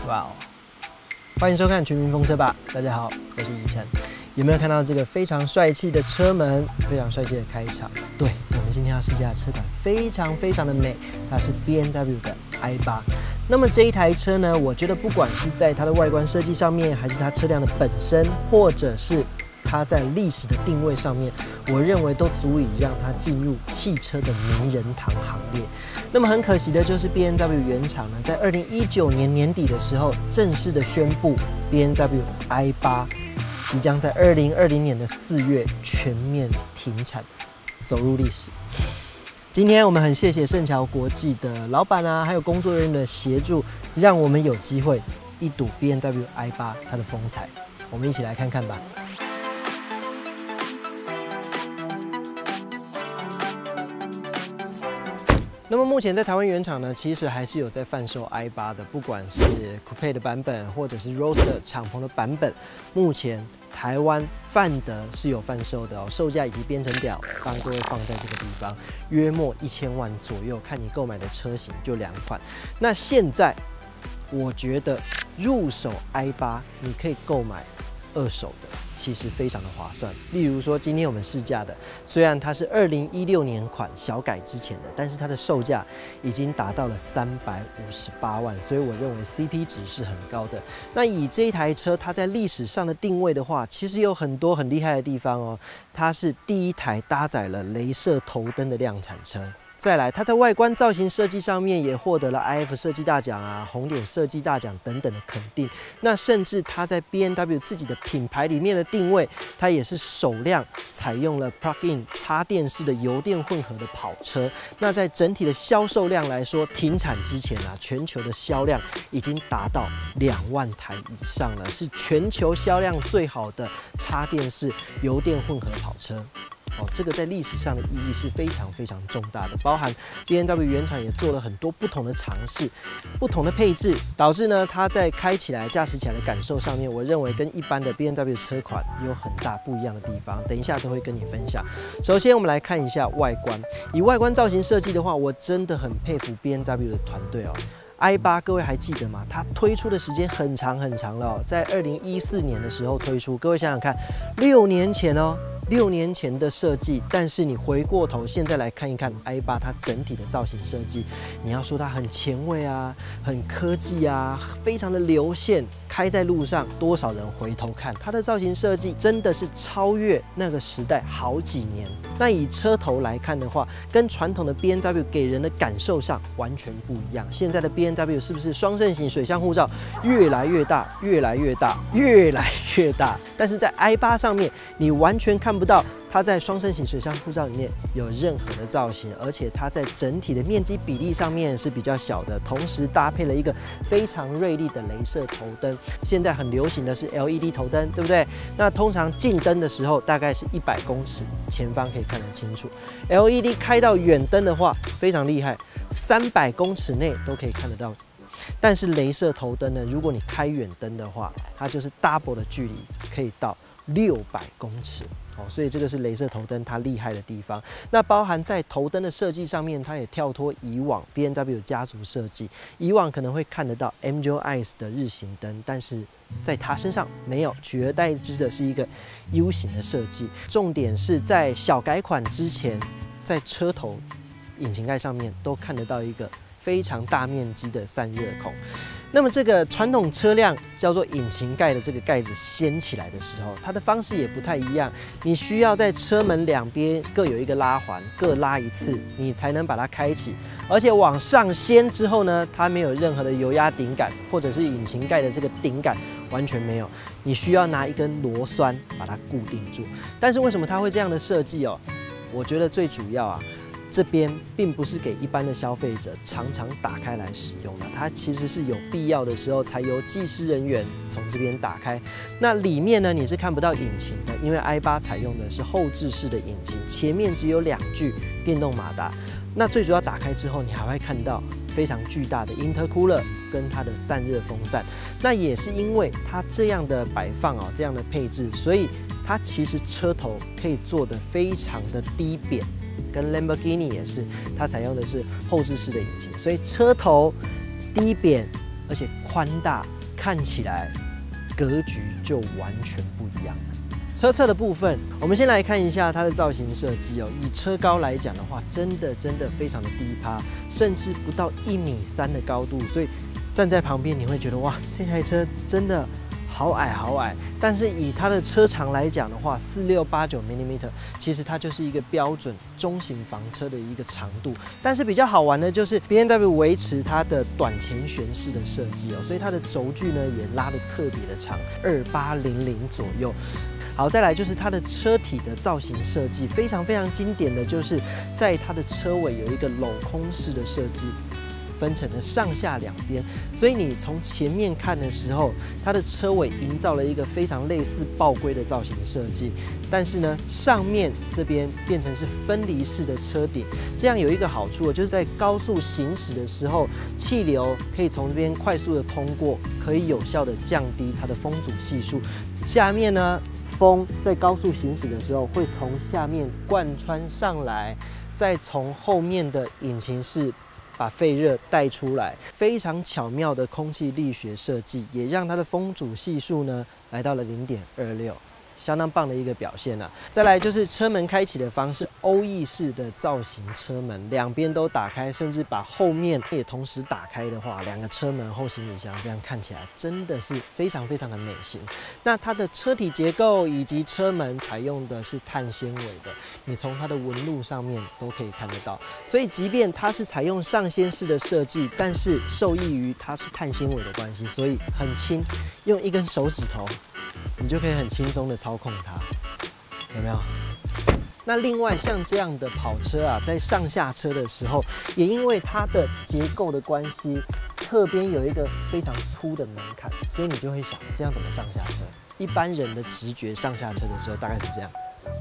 哇哦！欢迎收看《全民风车吧》，大家好，我是宜晨。有没有看到这个非常帅气的车门，非常帅气的开场？对，我们今天要试驾的车款非常的美，它是 BMW 的 i8。那么这一台车呢，我觉得不管是在它的外观设计上面，还是它车辆的本身，或者是它在历史的定位上面，我认为都足以让它进入汽车的名人堂行列。那么很可惜的就是 BMW 原厂呢，在2019年年底的时候，正式的宣布 BMW i8 即将在2020年的4月全面停产，走入历史。今天我们很谢谢圣乔国际的老板啊，还有工作人员的协助，让我们有机会一睹 BMW i8 它的风采。我们一起来看看吧。那么目前在台湾原厂呢，其实还是有在贩售 i8 的，不管是 Coupe 的版本，或者是 Roadster 敞篷的版本，目前台湾范德是有贩售的哦，售价以及编程表，帮各位放在这个地方，约莫1000万左右，看你购买的车型就2款。那现在我觉得入手 i8 你可以购买二手的，其实非常的划算。例如说，今天我们试驾的，虽然它是2016年款小改之前的，但是它的售价已经达到了358万，所以我认为 CP 值是很高的。那以这一台车它在历史上的定位的话，其实有很多很厉害的地方哦。它是第一台搭载了雷射头灯的量产车。再来，它在外观造型设计上面也获得了 IF 设计大奖啊、红点设计大奖等等的肯定。那甚至它在 BMW 自己的品牌里面的定位，它也是首辆采用了 Plug-in 插电式的油电混合的跑车。那在整体的销售量来说，停产之前啊，全球的销量已经达到2万台以上了，是全球销量最好的插电式油电混合跑车。哦，这个在历史上的意义是非常重大的，包含 BMW 原厂也做了很多不同的尝试、不同的配置，导致呢它在开起来、驾驶起来的感受上面，我认为跟一般的 BMW 车款有很大不一样的地方。等一下都会跟你分享。首先我们来看一下外观，以外观造型设计的话，我真的很佩服 BMW 的团队哦。i8 各位还记得吗？它推出的时间很长了哦，在2014年的时候推出。各位想想看，6年前哦。6年前的设计，但是你回过头现在来看一看 i8 它整体的造型设计，你要说它很前卫啊，很科技啊，非常的流线，开在路上多少人回头看它的造型设计，真的是超越那个时代好几年。那以车头来看的话，跟传统的 BMW 给人的感受上完全不一样。现在的 BMW 是不是双肾型水箱护罩越来越大，但是在 i8 上面，你完全看不到它在双肾型水箱护罩里面有任何的造型，而且它在整体的面积比例上面是比较小的，同时搭配了一个非常锐利的雷射头灯。现在很流行的是 LED 头灯，对不对？那通常近灯的时候大概是100公尺前方可以看得清楚 ，LED 开到远灯的话非常厉害，300公尺内都可以看得到。但是雷射头灯呢，如果你开远灯的话，它就是 double 的距离，可以到600公尺。哦，所以这个是雷射头灯它厉害的地方。那包含在头灯的设计上面，它也跳脱以往 BMW 家族设计。以往可能会看得到 MJIS 的日行灯，但是在它身上没有，取而代之的是一个 U 型的设计。重点是在小改款之前，在车头引擎盖上面都看得到一个非常大面积的散热孔。那么这个传统车辆叫做引擎盖的这个盖子掀起来的时候，它的方式也不太一样。你需要在车门两边各有一个拉环，各拉一次，你才能把它开启。而且往上掀之后呢，它没有任何的油压顶杆，或者是引擎盖的这个顶杆，完全没有。你需要拿一根螺栓把它固定住。但是为什么它会这样的设计哦？我觉得最主要啊，这边并不是给一般的消费者常常打开来使用的，它其实是有必要的时候才由技师人员从这边打开。那里面呢，你是看不到引擎的，因为 i8 采用的是后置式的引擎，前面只有2具电动马达。那最主要打开之后，你还会看到非常巨大的 intercooler 跟它的散热风扇。那也是因为它这样的摆放哦，这样的配置，所以它其实车头可以做得非常的低扁。跟 Lamborghini 也是，它采用的是后置式的引擎，所以车头低扁而且宽大，看起来格局就完全不一样了。车侧的部分，我们先来看一下它的造型设计哦。以车高来讲的话，真的非常的低趴，甚至不到1.3米的高度，所以站在旁边你会觉得哇，这台车真的好矮。但是以它的车长来讲的话，4689 mm， 其实它就是一个标准中型房车的一个长度。但是比较好玩的就是 BMW 维持它的短前悬式的设计哦，所以它的轴距呢也拉得特别的长，2800左右。好，再来就是它的车体的造型设计，非常经典的就是在它的车尾有一个镂空式的设计，分成了上下两边，所以你从前面看的时候，它的车尾营造了一个非常类似豹龟的造型设计，但是呢，上面这边变成是分离式的车顶，这样有一个好处，就是在高速行驶的时候，气流可以从这边快速的通过，可以有效的降低它的风阻系数。下面呢，风在高速行驶的时候会从下面贯穿上来，再从后面的引擎室把废热带出来，非常巧妙的空气力学设计，也让它的风阻系数呢来到了0.26。相当棒的一个表现啊！再来就是车门开启的方式，欧翼式的造型车门，两边都打开，甚至把后面也同时打开的话，两个车门后行李箱这样看起来真的是非常的美型。那它的车体结构以及车门采用的是碳纤维的，你从它的纹路上面都可以看得到。所以即便它是采用上掀式的设计，但是受益于它是碳纤维的关系，所以很轻，用一根手指头你就可以很轻松的操控它，有没有？那另外像这样的跑车啊，在上下车的时候，也因为它的结构的关系，侧边有一个非常粗的门槛，所以你就会想，这样怎么上下车？一般人的直觉上下车的时候大概是这样，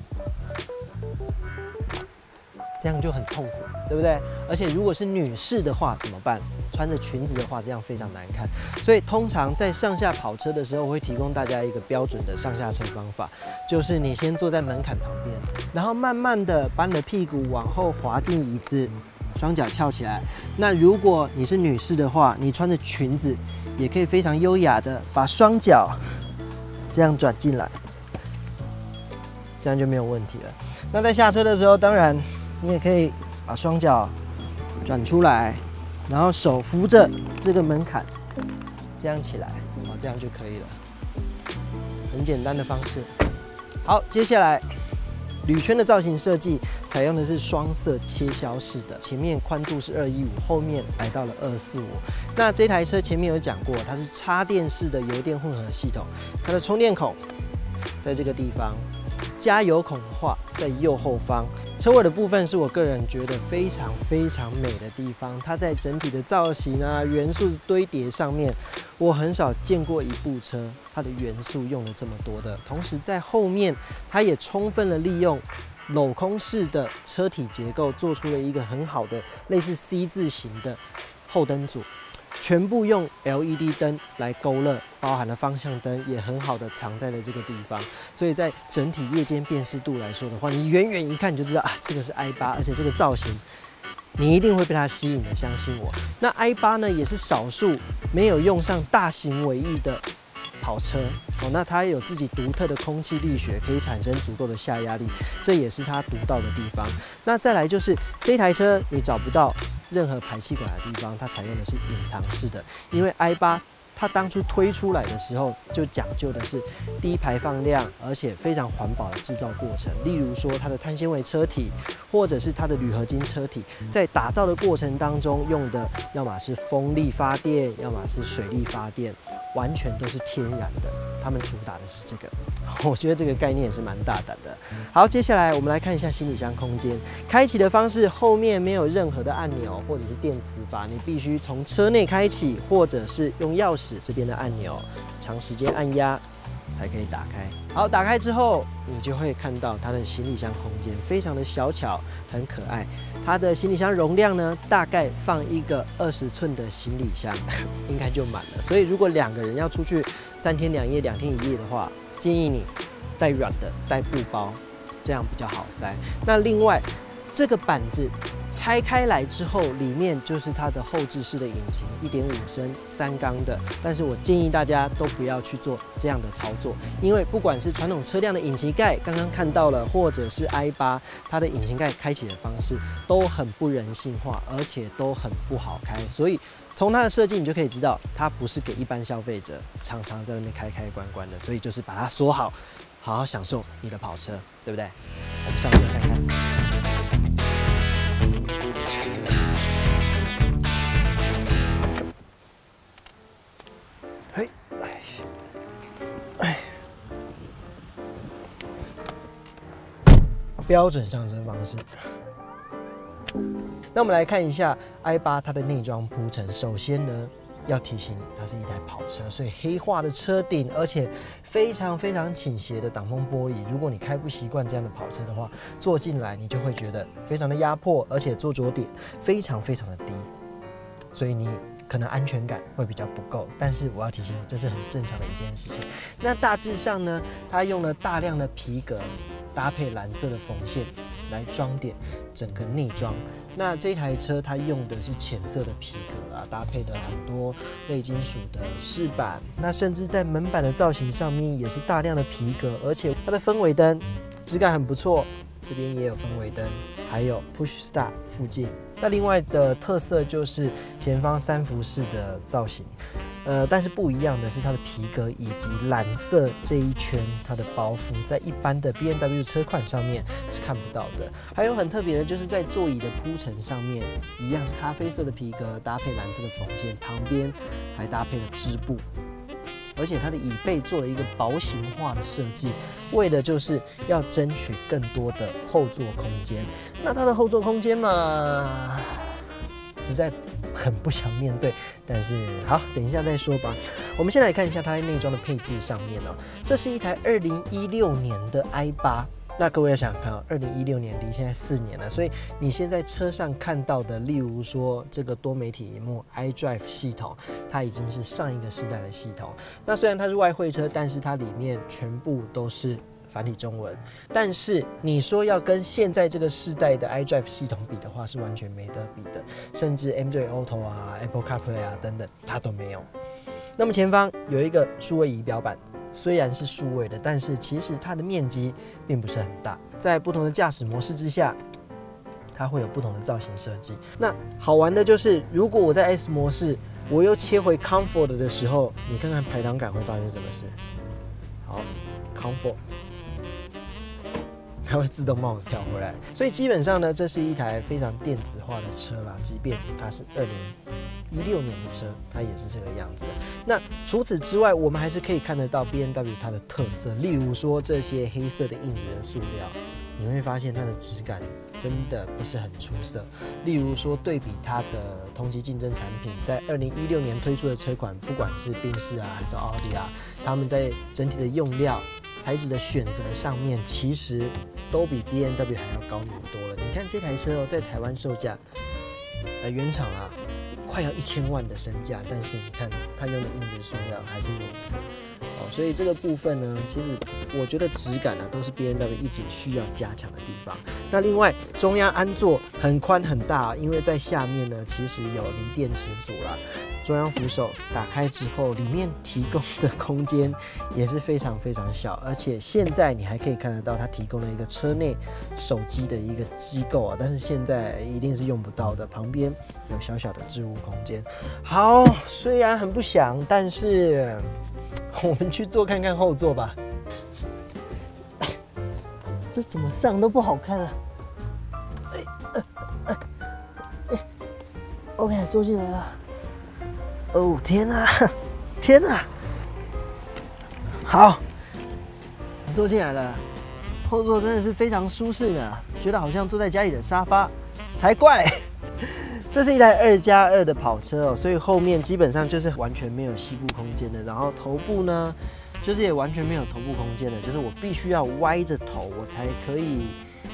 这样就很痛苦，对不对？而且如果是女士的话怎么办？穿着裙子的话，这样非常难看。所以通常在上下跑车的时候，我会提供大家一个标准的上下车方法，就是你先坐在门槛旁边，然后慢慢的把你的屁股往后滑进椅子，双脚翘起来。那如果你是女士的话，你穿着裙子，也可以非常优雅的把双脚这样转进来，这样就没有问题了。那在下车的时候，当然你也可以把双脚转出来，然后手扶着这个门槛，这样起来，好，这样就可以了。很简单的方式。好，接下来铝圈的造型设计采用的是双色切削式的，前面宽度是215，后面来到了245。那这台车前面有讲过，它是插电式的油电混合系统，它的充电孔在这个地方，加油孔的话在右后方。车尾的部分是我个人觉得非常美的地方，它在整体的造型啊、元素堆叠上面，我很少见过一部车它的元素用了这么多的。同时在后面，它也充分的利用镂空式的车体结构，做出了一个很好的类似 C 字形的后灯组。全部用 LED 灯来勾勒，包含了方向灯，也很好的藏在了这个地方。所以在整体夜间辨识度来说的话，你远远一看你就知道啊，这个是 i8，而且这个造型你一定会被它吸引的，相信我。那 i8呢，也是少数没有用上大型尾翼的跑车哦，那它有自己独特的空气力学，可以产生足够的下压力，这也是它独到的地方。那再来就是这台车你找不到任何排气管的地方，它采用的是隐藏式的，因为 i8它当初推出来的时候就讲究的是低排放量，而且非常环保的制造过程。例如说它的碳纤维车体，或者是它的铝合金车体，在打造的过程当中用的，要么是风力发电，要么是水力发电，完全都是天然的。他们主打的是这个，我觉得这个概念也是蛮大胆的。好，接下来我们来看一下行李箱空间。开启的方式，后面没有任何的按钮或者是电磁阀，你必须从车内开启，或者是用钥匙这边的按钮，长时间按压才可以打开。好，打开之后，你就会看到它的行李箱空间非常的小巧，很可爱。它的行李箱容量呢，大概放一个20寸的行李箱，应该就满了。所以如果2个人要出去3天2夜、2天1夜的话，建议你带软的，带布包，这样比较好塞。那另外， 这个板子拆开来之后，里面就是它的后置式的引擎，1.5升3缸的。但是我建议大家都不要去做这样的操作，因为不管是传统车辆的引擎盖，刚刚看到了，或者是 i8，它的引擎盖开启的方式都很不人性化，而且都很不好开。所以从它的设计，你就可以知道，它不是给一般消费者常常在那边开关的。所以就是把它锁好，好好享受你的跑车，对不对？我们上车看看。标准上车方式。那我们来看一下 i8 它的内装铺陈。首先呢，要提醒你，它是一台跑车，所以黑化的车顶，而且非常倾斜的挡风玻璃。如果你开不习惯这样的跑车的话，坐进来你就会觉得非常的压迫，而且坐着点非常的低，所以你可能安全感会比较不够。但是我要提醒你，这是很正常的一件事情。那大致上呢，它用了大量的皮革搭配蓝色的缝线来装点整个内装。那这台车它用的是浅色的皮革啊，搭配的很多类金属的饰板，那甚至在门板的造型上面也是大量的皮革，而且它的氛围灯质感很不错，这边也有氛围灯，还有 Push Start 附近。那另外的特色就是前方3辐式的造型。但是不一样的是它的皮革以及蓝色这一圈它的包覆，在一般的 BMW 车款上面是看不到的。还有很特别的就是在座椅的铺陈上面，一样是咖啡色的皮革搭配蓝色的缝线，旁边还搭配了织布。而且它的椅背做了一个薄型化的设计，为的就是要争取更多的后座空间。那它的后座空间嘛，实在很不想面对，但是好，等一下再说吧。我们先来看一下它在内装的配置上面哦。这是一台2016年的 i8。那各位要想想看，2016年离现在4年了，所以你现在车上看到的，例如说这个多媒体萤幕 iDrive 系统，它已经是上一个世代的系统。那虽然它是外汇车，但是它里面全部都是繁体中文。但是你说要跟现在这个世代的 iDrive 系统比的话，是完全没得比的，甚至 Android Auto 啊、Apple CarPlay 啊等等，它都没有。那么前方有一个数位仪表板，虽然是数位的，但是其实它的面积并不是很大。在不同的驾驶模式之下，它会有不同的造型设计。那好玩的就是，如果我在 S 模式，我又切回 Comfort 的时候，你看看排挡杆会发生什么事？好 ，Comfort。它会自动帮我跳回来，所以基本上呢，这是一台非常电子化的车啦。即便它是2016年的车，它也是这个样子的。那除此之外，我们还是可以看得到 BMW 它的特色，例如说这些黑色的硬质的塑料，你会发现它的质感真的不是很出色。例如说，对比它的同级竞争产品，在2016年推出的车款，不管是宾士啊还是奥迪啊，他们在整体的用料、材质的选择上面，其实都比 BMW 还要高明多了。你看这台车哦，在台湾售价，原厂啊，快要1000万的身价，但是你看它用的硬质塑料还是如此。所以这个部分呢，其实我觉得质感呢，都是 BMW 一直需要加强的地方。那另外中央安座很宽很大，因为在下面呢，其实有锂电池组啦。中央扶手打开之后，里面提供的空间也是非常小，而且现在你还可以看得到，它提供了一个车内手机的一个机构啊，但是现在一定是用不到的。旁边有小小的置物空间。好，虽然很不想，但是我们去坐看看后座吧。这怎么上都不好看啊！OK， 坐进来了。哦，天哪，天哪！好，坐进来了，后座真的是非常舒适呢，觉得好像坐在家里的沙发，才怪！这是一台2+2的跑车哦，所以后面基本上就是完全没有膝部空间的，然后头部呢，就是也完全没有头部空间的，就是我必须要歪着头，我才可以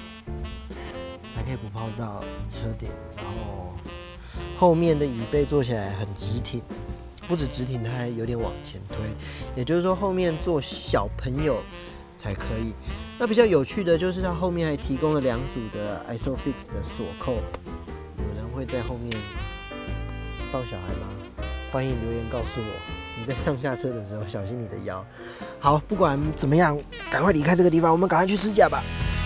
不泡到车顶，然后。后面的椅背坐起来很直挺，不止直挺，它还有点往前推。也就是说，后面坐小朋友才可以。那比较有趣的就是它后面还提供了2组的 ISOFIX 的锁扣。有人会在后面放小孩吗？欢迎留言告诉我，你在上下车的时候小心你的腰。好，不管怎么样，赶快离开这个地方，我们赶快去试驾吧。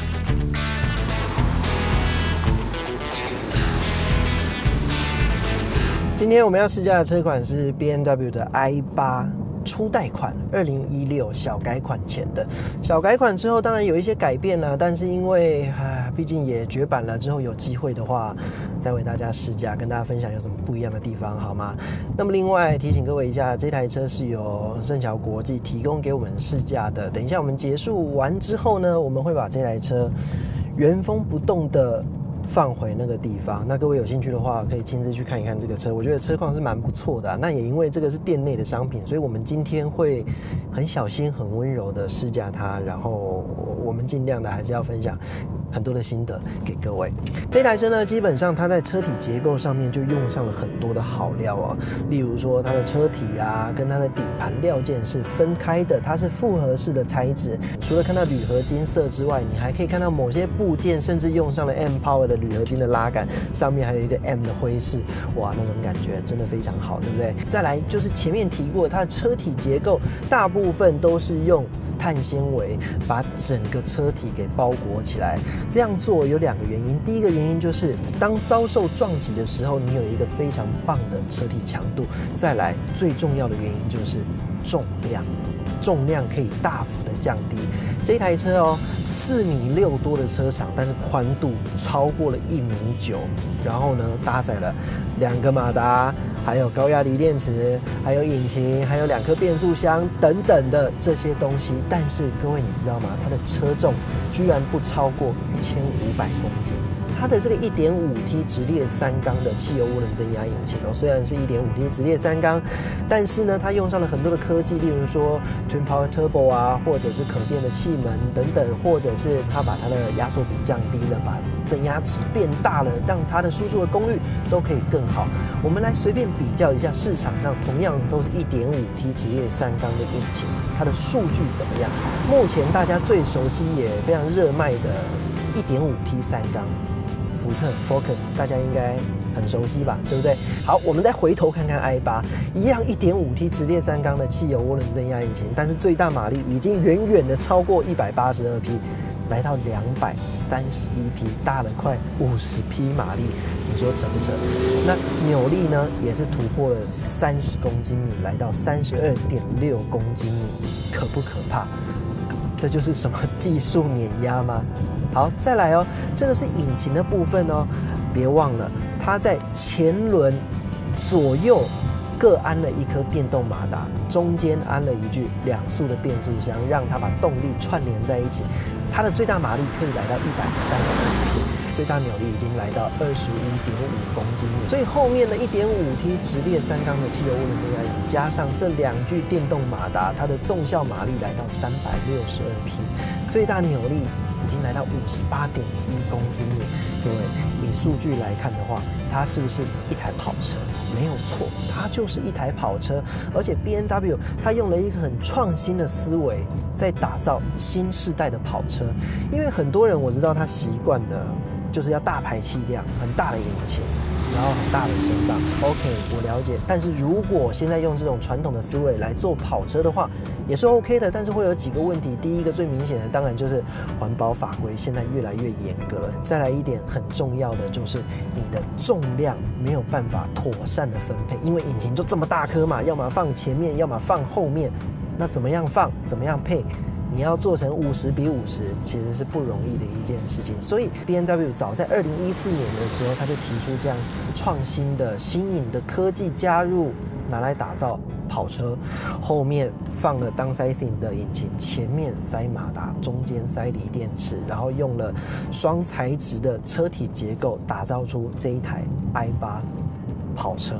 今天我们要试驾的车款是 BMW 的 i8 初代款，2016小改款前的。小改款之后当然有一些改变啦，但是因为毕竟也绝版了，之后有机会的话再为大家试驾，跟大家分享有什么不一样的地方，好吗？那么另外提醒各位一下，这台车是由圣乔国际提供给我们试驾的。等一下我们结束完之后呢，我们会把这台车原封不动的放回那个地方。那各位有兴趣的话，可以亲自去看一看这个车，我觉得车况是蛮不错的那也因为这个是店内的商品，所以我们今天会很小心、很温柔的试驾它，然后我们尽量的还是要分享很多的心得给各位。这台车呢，基本上它在车体结构上面就用上了很多的好料哦，例如说它的车体啊，跟它的底盘料件是分开的，它是复合式的材质。除了看到铝合金色之外，你还可以看到某些部件甚至用上了 M Power 的铝合金的拉杆，上面还有一个 M 的徽饰，哇，那种感觉真的非常好，对不对？再来就是前面提过，它的车体结构大部分都是用碳纤维把整个车体给包裹起来。这样做有2个原因，第一个原因就是当遭受撞击的时候，你有一个非常棒的车体强度。再来最重要的原因就是重量。重量可以大幅的降低。这台车哦，4.6米多的车长，但是宽度超过了1.9米，然后呢，搭载了2个马达，还有高压锂电池，还有引擎，还有2颗变速箱等等的这些东西。但是各位你知道吗？它的车重居然不超过1500公斤。它的这个 1.5T 直列3缸的汽油涡轮增压引擎哦，虽然是 1.5T 直列3缸，但是呢，它用上了很多的科技，例如说 Twin Power Turbo 啊，或者是可变的气门等等，或者是它把它的压缩比降低了，把增压值变大了，让它的输出的功率都可以更好。我们来随便比较一下，市场上同样都是 1.5T 直列3缸的引擎，它的数据怎么样？目前大家最熟悉也非常热卖的 1.5T 3缸。福特 Focus 大家应该很熟悉吧，对不对？好，我们再回头看看 i8， 一样 1.5T 直列3缸的汽油涡轮增压引擎，但是最大马力已经远远的超过182匹，来到231匹，大了快50匹马力，你说扯不扯？那扭力呢，也是突破了30公斤米，来到32.6公斤米，可不可怕？这就是什么技术碾压吗？好，再来哦，这个是引擎的部分哦，别忘了它在前轮左右各安了一颗电动马达，中间安了一具2速的变速箱，让它把动力串联在一起。它的最大马力可以来到131匹，最大扭力已经来到25.5公斤米。所以后面的 1.5T 直列3缸的汽油涡轮增压引擎，加上这2具电动马达，它的纵效马力来到362匹，最大扭力已经来到58.1公斤米。各位，以数据来看的话，它是不是一台跑车？没有错，它就是一台跑车。而且 BMW 它用了一个很创新的思维，在打造新世代的跑车。因为很多人我知道他习惯的就是要大排气量、很大的引擎，然后很大的声浪。OK， 我了解。但是如果现在用这种传统的思维来做跑车的话，也是 OK 的，但是会有几个问题。第一个最明显的，当然就是环保法规现在越来越严格了。再来一点很重要的就是你的重量没有办法妥善的分配，因为引擎就这么大颗嘛，要么放前面，要么放后面，那怎么样放，怎么样配？你要做成50:50，其实是不容易的一件事情。所以 BMW 早在2014年的时候，他就提出这样创新的新颖的科技加入，拿来打造跑车。后面放了downsizing的引擎，前面塞马达，中间塞锂电池，然后用了双材质的车体结构，打造出这一台 i8 跑车。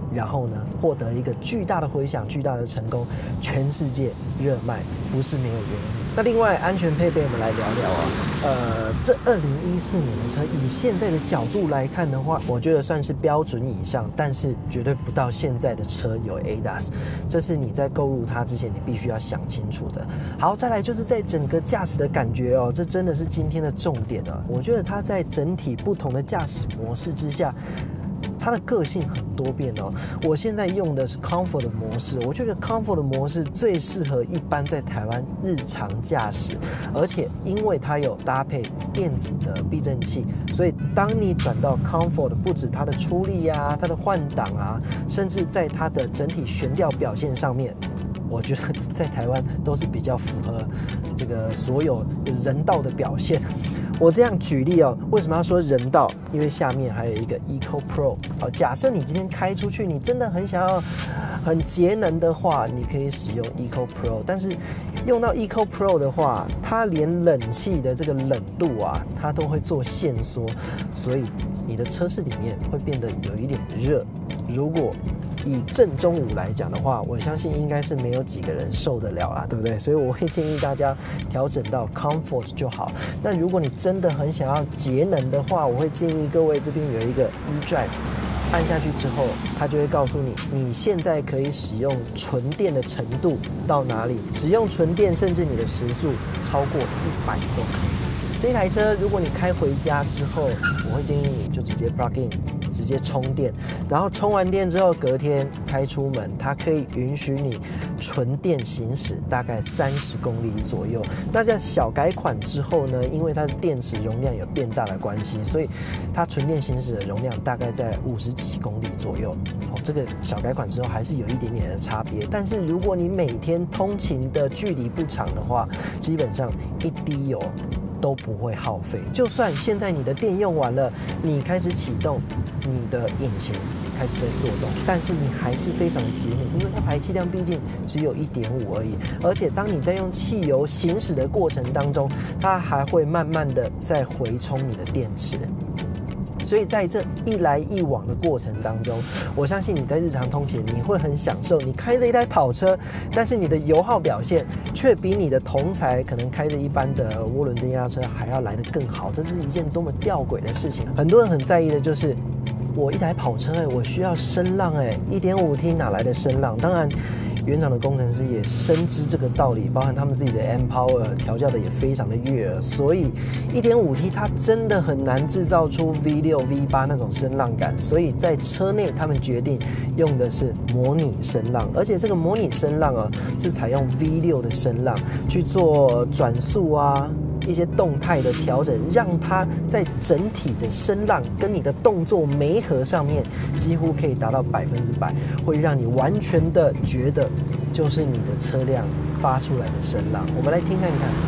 然后呢，获得一个巨大的回响、巨大的成功，全世界热卖，不是没有原因。那另外安全配备，我们来聊聊啊。这2014年的车，以现在的角度来看的话，我觉得算是标准以上，但是绝对不到现在的车有 ADAS， 这是你在购入它之前你必须要想清楚的。好，再来就是在整个驾驶的感觉哦，这真的是今天的重点啊。我觉得它在整体不同的驾驶模式之下，它的个性很多变哦。我现在用的是 Comfort 的模式，我觉得 Comfort 的模式最适合一般在台湾日常驾驶，而且因为它有搭配电子的避震器，所以当你转到 Comfort， 不止它的出力啊，它的换挡啊，甚至在它的整体悬吊表现上面，我觉得在台湾都是比较符合这个所有人道的表现。我这样举例哦，为什么要说人道？因为下面还有一个 Eco Pro。假设你今天开出去，你真的很想要很节能的话，你可以使用 Eco Pro。但是用到 Eco Pro 的话，它连冷气的这个冷度啊，它都会做限缩，所以你的车室里面会变得有一点热。如果以正中午来讲的话，我相信应该是没有几个人受得了啦，对不对？所以我会建议大家调整到 Comfort 就好。但如果你真的很想要节能的话，我会建议各位这边有一个 eDrive， 按下去之后，它就会告诉你你现在可以使用纯电的程度到哪里，使用纯电甚至你的时速超过100都可以。这一台车，如果你开回家之后，我会建议你就直接 plug in， 直接充电，然后充完电之后，隔天开出门，它可以允许你纯电行驶大概30公里左右。那在小改款之后呢，因为它的电池容量有变大的关系，所以它纯电行驶的容量大概在50几公里左右。这个小改款之后还是有一点点的差别，但是如果你每天通勤的距离不长的话，基本上一滴油都不会耗费。就算现在你的电用完了，你开始启动你的引擎开始在做动，但是你还是非常的节能，因为它排气量毕竟只有1.5而已，而且当你在用汽油行驶的过程当中，它还会慢慢的在回充你的电池。所以在这一来一往的过程当中，我相信你在日常通勤你会很享受，你开着一台跑车，但是你的油耗表现却比你的同才可能开着一般的涡轮增压车还要来得更好，这是一件多么吊诡的事情。很多人很在意的就是我一台跑车我需要声浪1.5T 哪来的声浪？当然原厂的工程师也深知这个道理，包含他们自己的 M Power 调教的也非常的悦耳，所以 1.5T 它真的很难制造出 V6、V8 那种声浪感，所以在车内他们决定用的是模拟声浪，而且这个模拟声浪是采用 V6 的声浪去做转速啊，一些动态的调整，让它在整体的声浪跟你的动作媒合上面几乎可以达到100%，会让你完全的觉得就是你的车辆发出来的声浪。我们来听看看。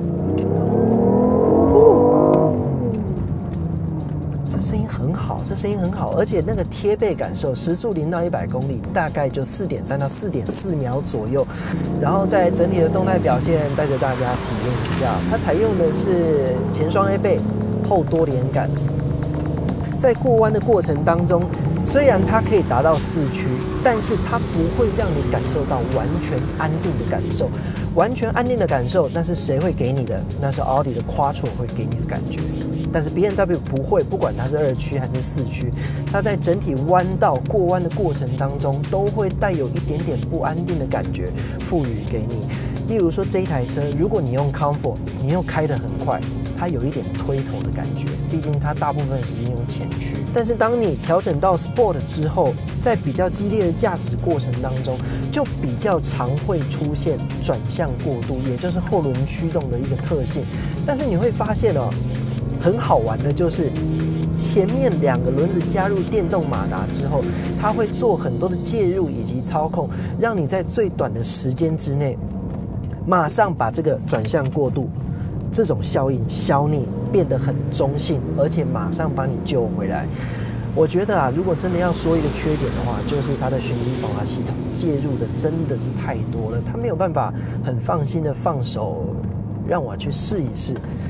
这声音很好，这声音很好，而且那个贴背感受，时速0到100公里大概就4.3到4.4秒左右，然后在整体的动态表现，带着大家体验一下。它采用的是前双 A 背，后多连杆，在过弯的过程当中，虽然它可以达到4驱，但是它不会让你感受到完全安定的感受。完全安定的感受，那是谁会给你的？那是奥迪的 Quattro 会给你的感觉。但是 BMW 不会，不管它是2驱还是4驱，它在整体弯道过弯的过程当中，都会带有一点点不安定的感觉，赋予给你。例如说这一台车，如果你用 Comfort， 你又开得很快，它有一点推头的感觉，毕竟它大部分的时间用前驱。但是当你调整到 Sport 之后，在比较激烈的驾驶过程当中，就比较常会出现转向过度，也就是后轮驱动的一个特性。但是你会发现很好玩的就是前面2个轮子加入电动马达之后，它会做很多的介入以及操控，让你在最短的时间之内马上把这个转向过度这种效应消弭，变得很中性，而且马上把你救回来。我觉得如果真的要说一个缺点的话，就是它的循迹防滑系统介入的真的是太多了，它没有办法很放心的放手让我去试一试。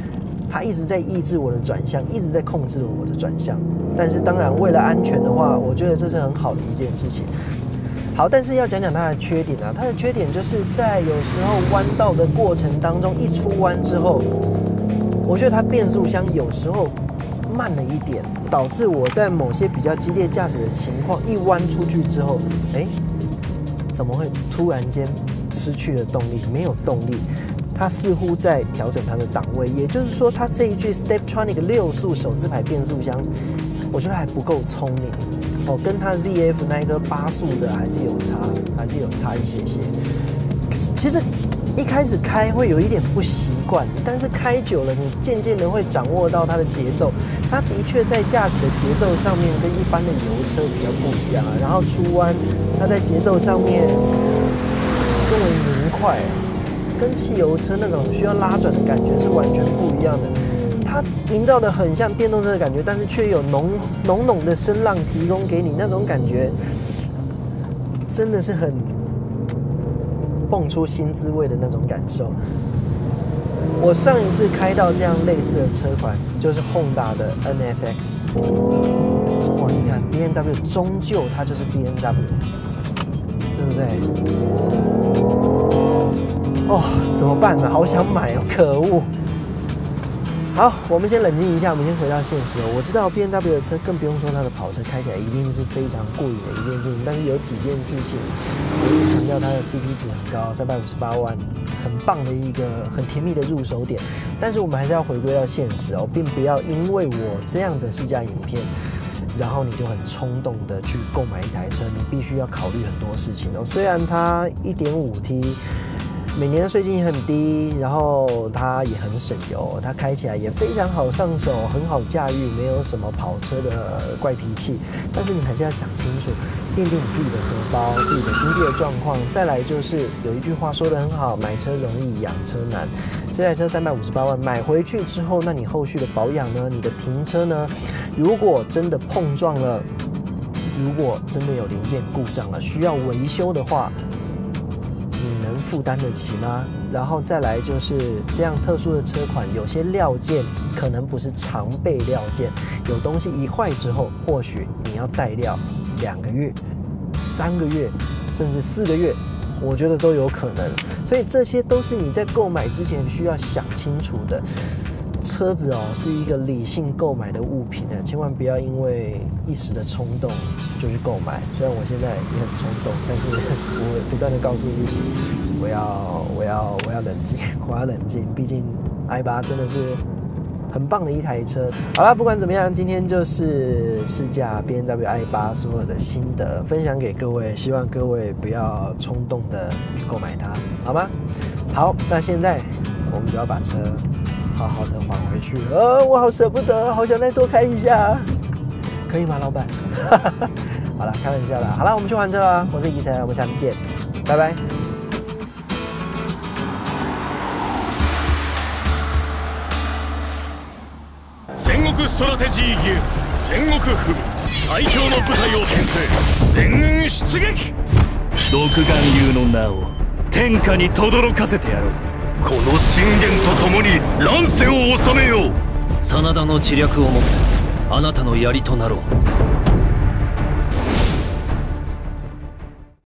它一直在抑制我的转向，一直在控制我的转向。但是当然，为了安全的话，我觉得这是很好的一件事情。好，但是要讲讲它的缺点啊，它的缺点就是在有时候弯道的过程当中，一出弯之后，我觉得它变速箱有时候慢了一点，导致我在某些比较激烈驾驶的情况，一弯出去之后，怎么会突然间失去了动力？没有动力，它似乎在调整它的档位，也就是说，它这一具 Steptronic 6速手自排变速箱，我觉得还不够聪明。跟它 ZF 那个8速的还是有差一些些。其实一开始开会有一点不习惯，但是开久了，你渐渐的会掌握到它的节奏。它的确在驾驶的节奏上面跟一般的油车比较不一样啊。然后出弯，它在节奏上面更为明快，跟汽油车那种需要拉转的感觉是完全不一样的。它营造的很像电动车的感觉，但是却有浓的声浪提供给你，那种感觉真的是很蹦出新滋味的那种感受。我上一次开到这样类似的车款就是 Honda 的 NSX。哇，你看 BMW 终究它就是 BMW， 对不对？怎么办呢？好想买哦，可恶！好，我们先冷静一下，我们先回到现实哦。我知道 BMW 的车，更不用说它的跑车，开起来一定是非常过瘾的一件事情。但是有几件事情，我一直强调它的 CP 值很高，358万，很棒的一个很甜蜜的入手点。但是我们还是要回归到现实哦，并不要因为我这样的试驾影片，然后你就很冲动的去购买一台车。你必须要考虑很多事情哦。虽然它 1.5T。每年的税金也很低，然后它也很省油，它开起来也非常好上手，很好驾驭，没有什么跑车的怪脾气。但是你还是要想清楚，垫垫你自己的荷包、自己的经济的状况。再来就是有一句话说得很好，买车容易养车难。这台车358万买回去之后，那你后续的保养呢？你的停车呢？如果真的碰撞了，如果真的有零件故障了，需要维修的话，你能负担得起吗？然后再来就是这样特殊的车款，有些料件可能不是常备料件，有东西一坏之后，或许你要带料2个月、3个月，甚至4个月，我觉得都有可能。所以这些都是你在购买之前需要想清楚的。车子是一个理性购买的物品呢，千万不要因为一时的冲动就去购买。虽然我现在也很冲动，但是我不断的告诉自己，我要冷静，我要冷静。毕竟 i8 真的是很棒的一台车。好啦，不管怎么样，今天就是试驾 BMW i8 所有的心得分享给各位，希望各位不要冲动的去购买它，好吗？好，那现在我们就要把车好好的还回去了。我好舍不得，好想再多开一下，可以吗，老板？好了，开玩笑啦。好了，我们去还车了。我是宜晨，我们下次见，拜拜。 戦国ストラテジーゲーム戦国フム最強の部隊を編成全軍出撃。独眼竜の名を天下に轟かせてやろう。この信玄と共に乱世を治めよう。真田の知略をもってあなたの槍となろう。